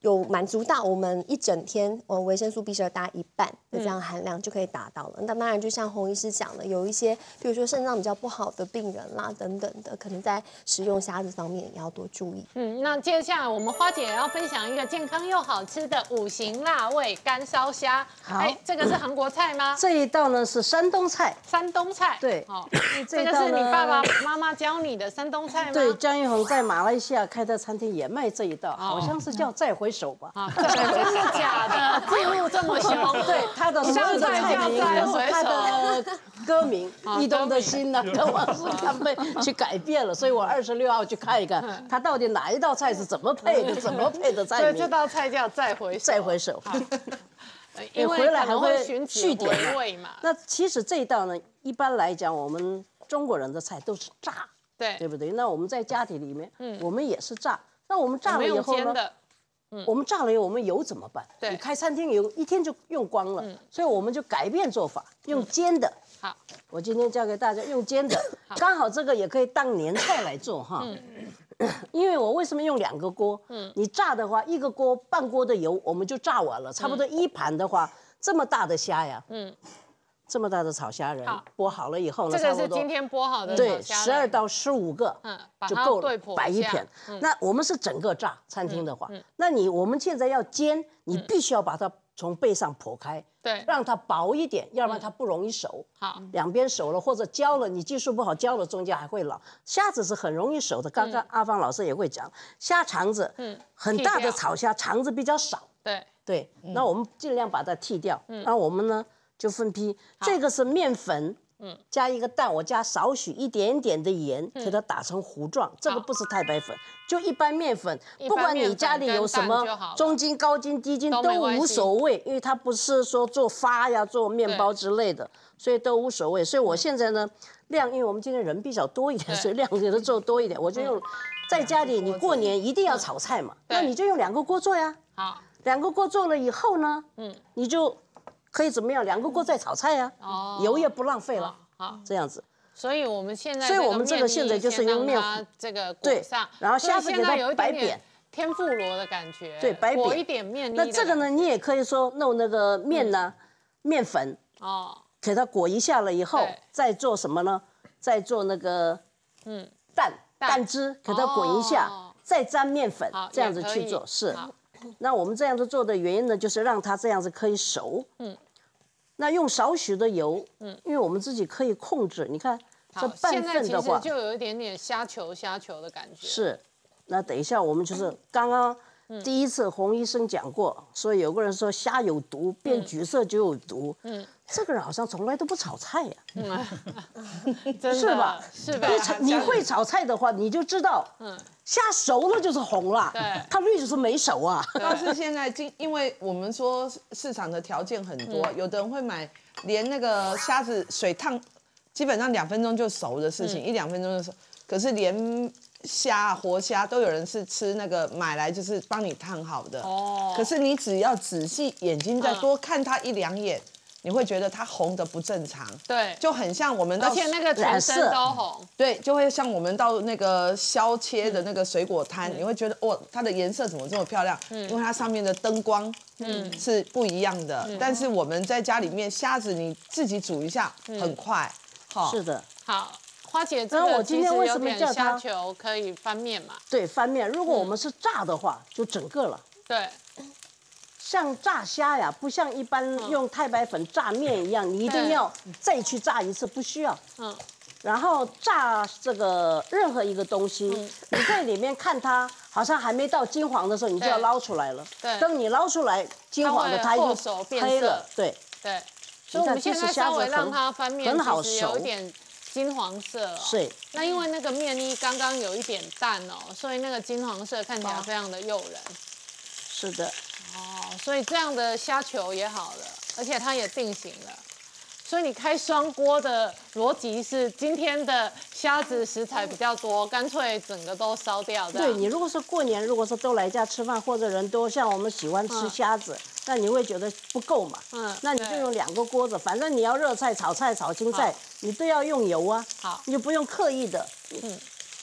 有满足到我们一整天呃维生素 B 十二大概一半的这样含量就可以达到了。那当然就像洪医师讲的，有一些比如说肾脏比较不好的病人啦等等的，可能在食用虾子方面也要多注意。 嗯，那接下来我们花姐也要分享一个健康又好吃的五行辣味干烧虾。 好哎，这个是韩国菜吗？ 这一道呢是山东菜， 山东菜。 对哦， 这这个是你一道呢爸爸妈妈教你的山东菜吗？ 对，姜育恒在马来西亚开的餐厅也卖这一道，好像是叫再回首吧。 啊，真的假的？字幕这么凶？ 对，他的所有的菜名都是他的歌名《驿东的心》呢，跟往事看背去改变了，所以我二十六号去看一看，他到底哪一道菜是怎么配的，怎么配的菜名。 所以这道菜叫再回首。 再回首。 因为回来还会寻续回点味嘛。 那其实这一道呢，一般来讲，我们中国人的菜都是炸， 对对不对？那我们在家庭里面，嗯，我们也是炸。那我们炸我们了以后呢？ 用煎的。 我们炸了以后，我们油怎么办？ 对你开餐厅油一天就用光了，所以我们就改变做法，用煎的。 好， 我今天教给大家用煎的，刚好这个也可以当年菜来做哈。因为我为什么用两个锅？嗯，你炸的话，一个锅半锅的油我们就炸完了，差不多一盘的话，这么大的虾呀，嗯，这么大的炒虾仁剥好了以后呢， 这个是今天剥好的对，十二到十五个，嗯，就够了，摆一片。那我们是整个炸餐厅的话，那你我们现在要煎，你必须要把它从背上剖开。 对， 让它薄一点，要不然它不容易熟。 好， 两边熟了或者焦了，你技术不好焦了，中间还会老。虾子是很容易熟的，刚刚阿芳老师也会讲，虾肠子，嗯，很大的炒虾肠子比较少。 对对，那我们尽量把它剔掉。那我们呢就分批，这个是面粉。嗯，加一个蛋，我加少许一点点的盐，给它打成糊状。这个不是太白粉，就一般面粉，不管你家里有什么中筋、高筋、低筋都无所谓，因为它不是说做发呀、做面包之类的，所以都无所谓。所以我现在呢，量，因为我们今天人比较多一点，所以量给它做多一点，我就用在家里，你过年一定要炒菜嘛，那你就用两个锅做呀。 好， 两个锅做了以后呢，嗯，你就。可以怎么样？两个锅再炒菜呀，哦，油也不浪费了，好，这样子。 所以我们现在， 所以我们这个现在就是用面这个裹上， 然后虾子给它摆扁， 天妇罗的感觉， 对，摆扁裹一点面。 那这个呢，你也可以说弄那个面呢，面粉哦，给它裹一下了以后，再做什么呢？再做那个嗯蛋蛋汁，给它滚一下，再沾面粉，这样子去做是。那我们这样子做的原因呢，就是让它这样子可以熟。嗯，那用少许的油，嗯，因为我们自己可以控制。你看这半份的话， 就有一点点虾球虾球的感觉。 是，那等一下我们就是刚刚第一次洪医生讲过，说有个人说虾有毒，变橘色就有毒。嗯，这个人好像从来都不炒菜呀。嗯， 是吧？ 是吧？ 你会炒菜的话，你就知道，嗯。虾熟了就是红了， 对， 它绿就是没熟啊。 但是现在今，因为我们说市场的条件很多，嗯、有的人会买连那个虾子水烫，基本上两分钟就熟的事情，嗯、一两分钟就熟。可是连虾活虾都有人是吃那个买来就是帮你烫好的。哦。可是你只要仔细眼睛再多看它一两眼。你会觉得它红的不正常， 对， 就很像我们到， 而且那个全身都红， 对，就会像我们到那个削切的那个水果摊，嗯、你会觉得哇，它的颜色怎么这么漂亮？嗯，因为它上面的灯光，嗯，是不一样的。嗯、但是我们在家里面虾子你自己煮一下，嗯、很快， 好，是的， 好。花姐，这个其实有点虾球可以翻面嘛？ 对，翻面。如果我们是炸的话，就整个了。 对。 像炸虾呀，不像一般用太白粉炸面一样，你一定要再去炸一次，不需要。嗯。然后炸这个任何一个东西，你在里面看它好像还没到金黄的时候，你就要捞出来了。对。等你捞出来金黄的，它就黑了。对。 对。所以我们现在稍微让它翻面， 很好熟， 有一点金黄色哦。 是。 那因为那个面衣刚刚有一点淡哦，所以那个金黄色看起来非常的诱人。 是的。 哦，所以这样的虾球也好了，而且它也定型了。所以你开双锅的逻辑是，今天的虾子食材比较多，干脆整个都烧掉。 对，你如果是过年，如果是都来家吃饭，或者人多，像我们喜欢吃虾子，嗯、那你会觉得不够嘛？嗯，那你就用两个锅子，反正你要热菜、炒菜、炒青菜，你都要用油啊。 好， 你就不用刻意的。嗯。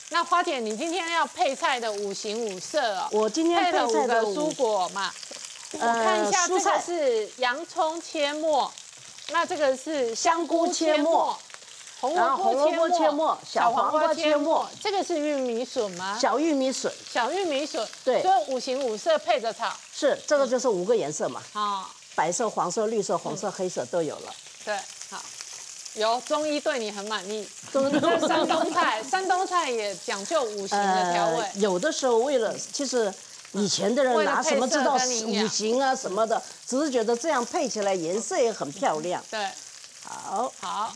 那花姐，你今天要配菜的五行五色哦， 我今天配了五个配菜的五蔬果嘛，我呃看一下，这个蔬菜是洋葱切末，那这个是香菇切末，红然后红萝卜切末小黄瓜切末， 这个是玉米笋吗？ 小玉米笋， 小玉米笋， 对所以五行五色配着炒， 是这个就是五个颜色嘛， 啊， 白色、黄色、绿色、红色、黑色都有了。 对，好。有中医对你很满意， 都这山东菜，山东菜也讲究五行的调味。 呃，有的时候为了，其实以前的人哪什么知道五行啊什么的，只是觉得这样配起来颜色也很漂亮。 对， 好， 好。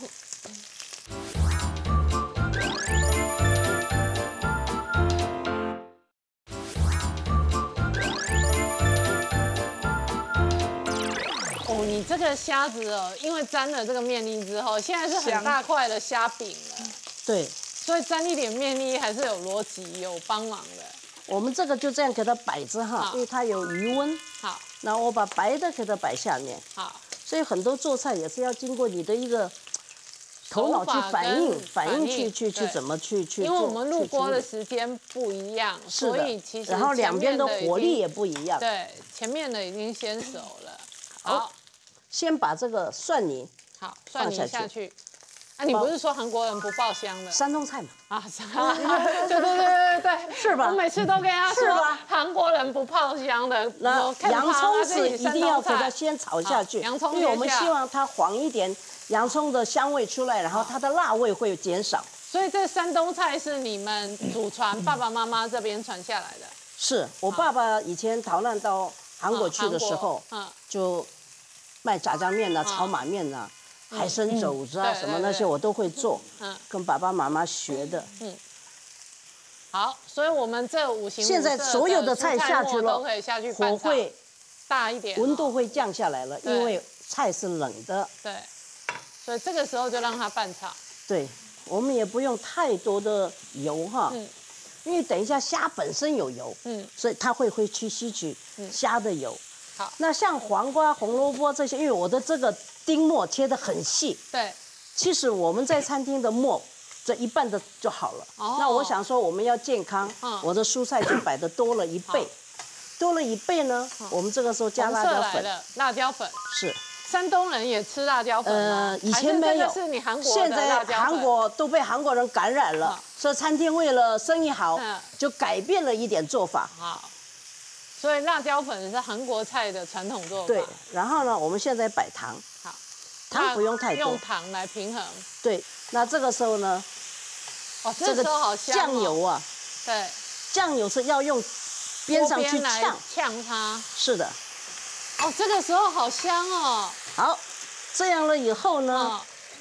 哦，你这个虾子哦，因为沾了这个面粒之后，现在是很大块的虾饼了。 对， 所以沾一点面粒还是有逻辑、有帮忙的。 我们这个就这样给它摆着哈，因为它有余温。 好， 然后我把白的给它摆下面。 好， 所以很多做菜也是要经过你的一个头脑去反应，反应去去去怎么去去。 因为我们入锅的时间不一样，所以其实然后两边的火力也不一样。 对，前面的已经先熟了。好。 先把这个蒜泥好蒜泥下去。啊，你不是说韩国人不爆香的？ 山东菜嘛。 啊，对对对对对， 是吧？ 我每次都跟他说，韩国人不爆香的。 那洋葱是一定要给它先炒下去， 洋葱因为我们希望它黄一点，洋葱的香味出来，然后它的辣味会减少。 所以这山东菜是你们祖传爸爸妈妈这边传下来的。 是我爸爸以前逃难到韩国去的时候，就卖炸酱面呐、炒马面呐、海参肘子啊什么那些我都会做，跟爸爸妈妈学的。嗯， 好，所以我们这五行现在所有的菜下去了， 都可以下去火会大一点， 温度会降下来了，因为菜是冷的。 对，所以这个时候就让它拌炒。 对，我们也不用太多的油哈。嗯。因为等一下虾本身有油，嗯，所以它会会去吸取虾的油。 好， 那像黄瓜、红萝卜这些，因为我的这个丁末切得很细， 对， 其实我们在餐厅的末这一半的就好了。哦，那我想说我们要健康，嗯，我的蔬菜就摆的多了一倍，多了一倍呢，我们这个时候加辣椒粉， 辣椒粉是。 山东人也吃辣椒粉吗？ 呃，以前没有， 是你韩国现在韩国都被韩国人感染了，所以餐厅为了生意好，就改变了一点做法。 好，所以辣椒粉是韩国菜的传统做法。 对，然后呢，我们现在摆糖。 好， 糖不用太多， 用糖来平衡。 对，那这个时候呢， 哦，这个酱油啊， 对， 酱油是要用边上去呛呛它。 是的。 哦，这个时候好香哦。 好，这样了以后呢，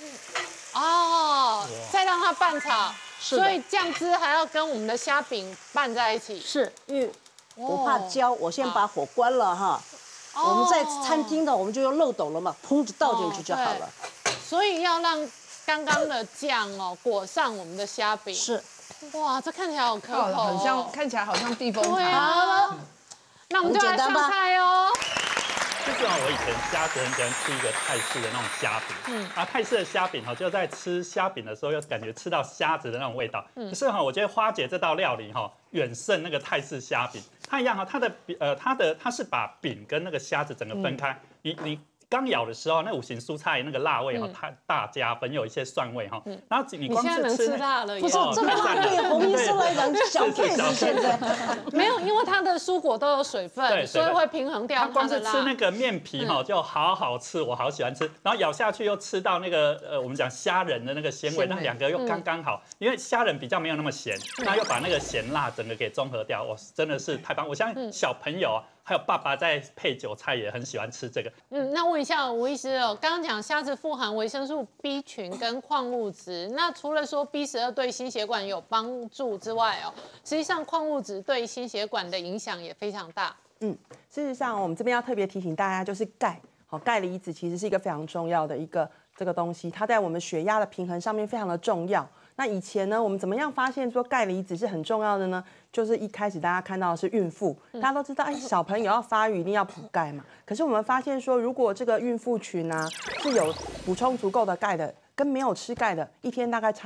哦，再让它拌炒， 所以酱汁还要跟我们的虾饼拌在一起。 是，因为我怕焦，我先把火关了哈。我们在餐厅的，我们就用漏斗了嘛，砰就倒进去就好了。 所以要让刚刚的酱哦裹上我们的虾饼。 是。 哇，这看起来好可口， 很像，看起来好像避风塘。 对啊。那我们就来上菜哦。 就是啊，我以前虾子很喜欢吃一个泰式的那种虾饼，嗯，啊，泰式的虾饼哈，就在吃虾饼的时候，又感觉吃到虾子的那种味道。嗯，可是哈，我觉得花姐这道料理哈，远胜那个泰式虾饼。它一样哈，它的呃，它的它是把饼跟那个虾子整个分开。嗯、你你刚咬的时候，那五行蔬菜那个辣味哈，它大加分，有一些蒜味哈。嗯，然后你光是吃辣了， 不是这个对洪医师来讲小 case 现在没有，因为它的蔬果都有水分，所以会平衡掉它的辣。 光是吃那个面皮哈，就好好吃，我好喜欢吃。然后咬下去又吃到那个呃，我们讲虾仁的那个鲜味，那两个又刚刚好。因为虾仁比较没有那么咸，那又把那个咸辣整个给综合掉，哇，真的是太棒！我相信小朋友啊。还有爸爸在配韭菜也很喜欢吃这个。嗯， 那问一下吴医师哦，刚刚讲虾子富含维生素 B 群跟矿物质，那除了说 B 十二对心血管有帮助之外哦，实际上矿物质对心血管的影响也非常大。 嗯，事实上我们这边要特别提醒大家，就是钙，好，钙离子其实是一个非常重要的一个这个东西，它在我们血压的平衡上面非常的重要。那以前呢，我们怎么样发现说钙离子是很重要的呢？就是一开始大家看到的是孕妇，大家都知道，哎，小朋友要发育一定要补钙嘛。可是我们发现说，如果这个孕妇群啊是有补充足够的钙的，跟没有吃钙的，一天大概差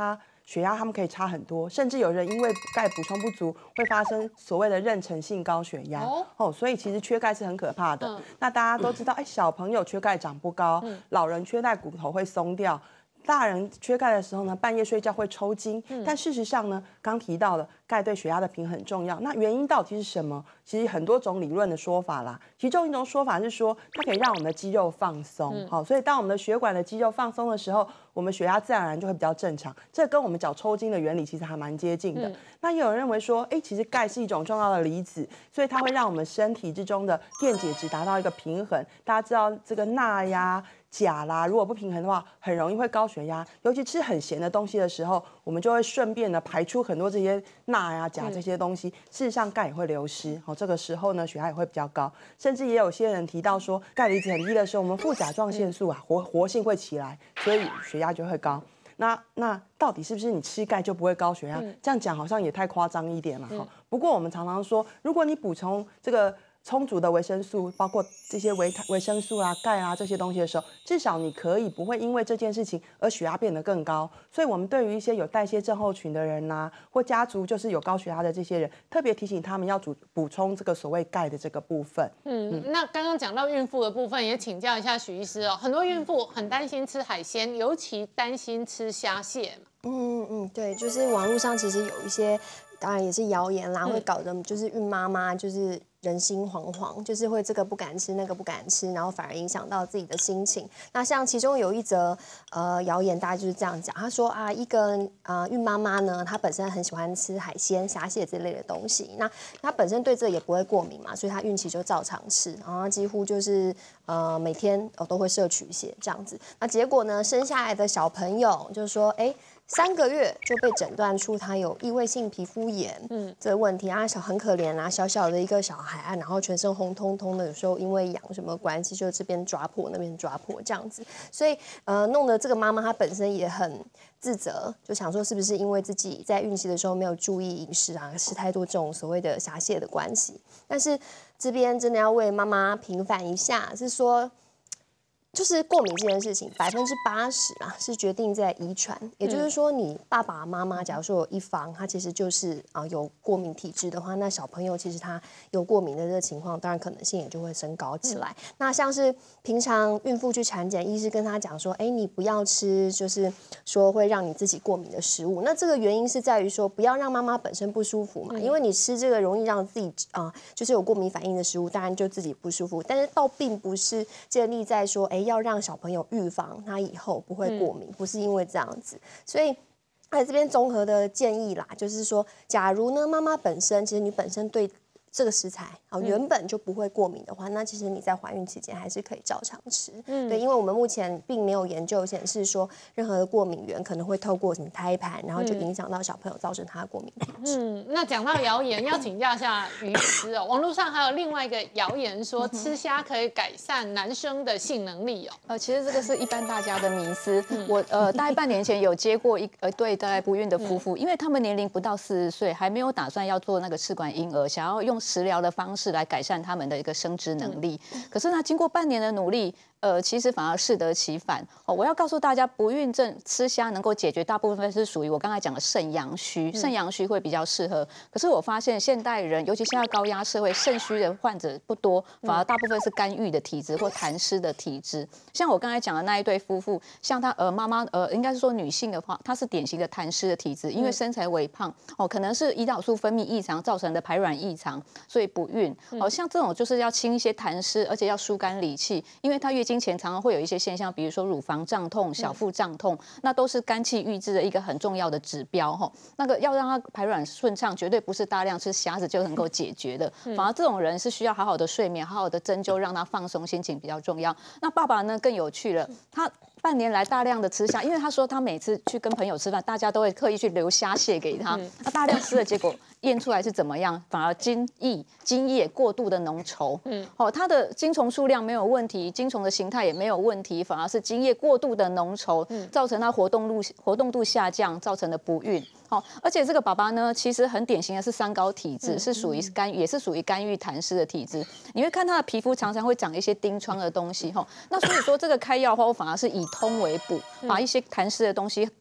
血压他们可以差很多，甚至有人因为钙补充不足会发生所谓的妊娠性高血压哦，哦，所以其实缺钙是很可怕的。嗯、那大家都知道，哎，小朋友缺钙长不高，嗯、老人缺钙骨头会松掉。大人缺钙的时候呢，半夜睡觉会抽筋，嗯、但事实上呢，刚提到了钙对血压的平衡很重要。那原因到底是什么？其实很多种理论的说法啦。其中一种说法是说，它可以让我们的肌肉放松，好、嗯，所以当我们的血管的肌肉放松的时候，我们血压自然而然就会比较正常。这跟我们脚抽筋的原理其实还蛮接近的。嗯、那也有人认为说，哎，其实钙是一种重要的离子，所以它会让我们身体之中的电解质达到一个平衡。大家知道这个钠呀、钾啦，如果不平衡的话，很容易会高血压。尤其吃很咸的东西的时候，我们就会顺便的排出很多这些钠呀、钾这些东西。嗯、事实上，钙也会流失。好、哦，这个时候呢，血压也会比较高。甚至也有些人提到说，钙离子很低的时候，我们副甲状腺素啊，活活性会起来，所以血压就会高。那那到底是不是你吃钙就不会高血压？嗯、这样讲好像也太夸张一点了哈。嗯、不过我们常常说，如果你补充这个充足的维生素，包括这些维维生素啊、钙啊这些东西的时候，至少你可以不会因为这件事情而血压变得更高。所以，我们对于一些有代谢症候群的人呐、啊，或家族就是有高血压的这些人，特别提醒他们要补补充这个所谓钙的这个部分。 嗯，嗯那刚刚讲到孕妇的部分，也请教一下许医师哦。很多孕妇很担心吃海鲜，尤其担心吃虾蟹嘛。 嗯嗯，对，就是网络上其实有一些，当然也是谣言啦，嗯、会搞得就是孕妈妈就是人心惶惶，就是会这个不敢吃，那个不敢吃，然后反而影响到自己的心情。那像其中有一则呃谣言，大概就是这样讲，他说啊，一个呃孕妈妈呢，她本身很喜欢吃海鲜、虾蟹之类的东西，那她本身对这也不会过敏嘛，所以她孕期就照常吃，然后几乎就是呃每天哦都会摄取一些这样子。那结果呢，生下来的小朋友就是说，哎。三个月就被诊断出他有异位性皮肤炎，嗯，这个问题啊，小很可怜啊，小小的一个小孩啊，然后全身红彤彤的，有时候因为痒什么关系，就这边抓破那边抓破这样子，所以呃，弄得这个妈妈她本身也很自责，就想说是不是因为自己在孕期的时候没有注意饮食啊，吃太多这种所谓的虾蟹的关系，但是这边真的要为妈妈平反一下，是说。就是过敏这件事情，百分之八十啊是决定在遗传，也就是说，你爸爸妈妈假如说有一方他其实就是啊、呃、有过敏体质的话，那小朋友其实他有过敏的这个情况，当然可能性也就会升高起来。嗯、那像是平常孕妇去产检，医师跟他讲说，哎，你不要吃，就是说会让你自己过敏的食物。那这个原因是在于说，不要让妈妈本身不舒服嘛，嗯、因为你吃这个容易让自己啊、呃、就是有过敏反应的食物，当然就自己不舒服。但是倒并不是建立在说，哎。要让小朋友预防他以后不会过敏，嗯、不是因为这样子，所以在这边综合的建议啦，就是说，假如呢妈妈本身其实你本身对这个食材啊原本就不会过敏的话，嗯、那其实你在怀孕期间还是可以照常吃。嗯，对，因为我们目前并没有研究显示说任何的过敏源可能会透过什么胎盘，然后就影响到小朋友，造成他的过敏体质。 嗯，那讲到谣言，要请教一下于医师哦。网络上还有另外一个谣言说，吃虾可以改善男生的性能力哦。 呃，其实这个是一般大家的迷思。嗯、我呃大概半年前有接过一呃对大概不孕的夫妇，嗯、因为他们年龄不到四十岁，还没有打算要做那个试管婴儿，想要用食疗的方式来改善他们的一个生殖能力。嗯、可是呢，经过半年的努力，呃，其实反而适得其反。哦，我要告诉大家，不孕症吃虾能够解决大部分是属于我刚才讲的肾阳虚，肾阳虚会比较适合。可是我发现现代人，尤其现在高压社会，肾虚的患者不多，反而大部分是肝郁的体质或痰湿的体质。像我刚才讲的那一对夫妇，像他呃妈妈呃，应该是说女性的话，她是典型的痰湿的体质，因为身材微胖，哦，可能是胰岛素分泌异常造成的排卵异常，所以不孕。哦，像这种就是要清一些痰湿，而且要疏肝理气，因为她月经前常常会有一些现象，比如说乳房胀痛、小腹胀痛，那都是肝气郁滞的一个很重要的指标哈。那个要让它排卵顺畅，绝对不是大量吃虾子就能够解决的，反而这种人是需要好好的睡眠、好好的针灸，让他放松心情比较重要。那爸爸呢更有趣了，他半年来大量的吃虾，因为他说他每次去跟朋友吃饭，大家都会刻意去留虾蟹给他，那大量吃的结果验出来是怎么样？反而精液精液过度的浓稠，嗯，哦，他的精虫数量没有问题，精虫的形态也没有问题，反而是精液过度的浓稠，嗯、造成他活动度活动度下降，造成的不孕。好、哦，而且这个爸爸呢，其实很典型的是三高体质，嗯、是属于肝，也是属于肝郁痰湿的体质。你会看他的皮肤常常会长一些疔疮的东西，哈、哦。那所以说这个开药的话，我反而是以通为补，把一些痰湿的东西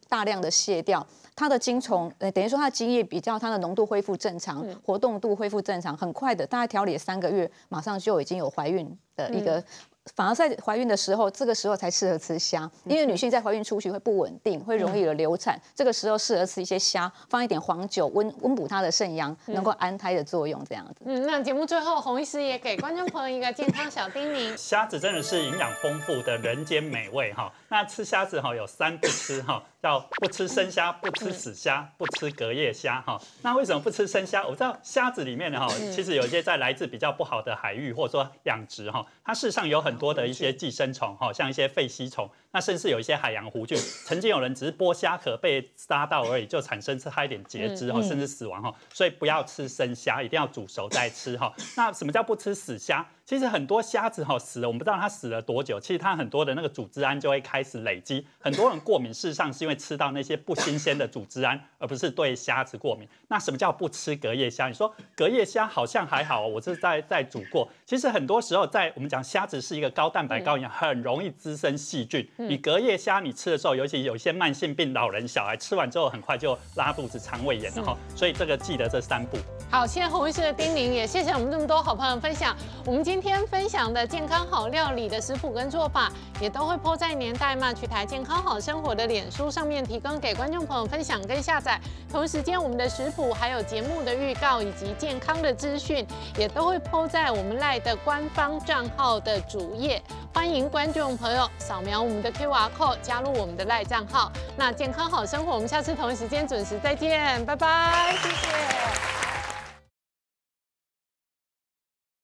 大量的卸掉。它的精虫，呃，等于说它的精液比较它的浓度恢复正常，嗯、活动度恢复正常，很快的，大概调理三个月，马上就已经有怀孕的一个。嗯反而在怀孕的时候，这个时候才适合吃虾，因为女性在怀孕初期会不稳定，会容易有流产，这个时候适合吃一些虾，放一点黄酒温温补她的肾阳，能够安胎的作用，这样子。 嗯，那节目最后，洪医师也给观众朋友一个健康小叮咛： 虾子真的是营养丰富的人间美味哈。那吃虾子哈有三不吃哈，叫不吃生虾，不吃死虾，不吃隔夜虾哈。那为什么不吃生虾？我知道虾子里面呢哈，其实有一些在来自比较不好的海域或者说养殖哈，它事实上有很多的一些寄生虫哈，像一些肺吸虫，那甚至有一些海洋弧菌。曾经有人只是剥虾壳被杀到而已，就产生差一点截肢哈，甚至死亡哈。所以不要吃生虾，一定要煮熟再吃哈。那什么叫不吃死虾？其实很多虾子哈死了，我们不知道它死了多久，其实它很多的那个组织胺就会开始累积。很多人过敏，事实上是因为吃到那些不新鲜的组织胺，而不是对虾子过敏。那什么叫不吃隔夜虾？你说隔夜虾好像还好，我是在在煮过。其实很多时候在我们讲虾子是一个高蛋白高营养，很容易滋生细菌。你隔夜虾你吃的时候，尤其有一些慢性病老人小孩吃完之后，很快就拉肚子、肠胃炎了哈。所以这个记得这三步。 好，谢谢洪医师的叮咛，也谢谢我们这么多好朋友分享。我们今天分享的健康好料理的食谱跟做法，也都会 po 在年代嘛去台健康好生活的脸书上面，提供给观众朋友分享跟下载。同时间，我们的食谱还有节目的预告以及健康的资讯，也都会 po 在我们赖的官方账号的主页。欢迎观众朋友扫描我们的 Q R code 加入我们的赖账号。那健康好生活，我们下次同一时间准时再见，拜拜，谢谢。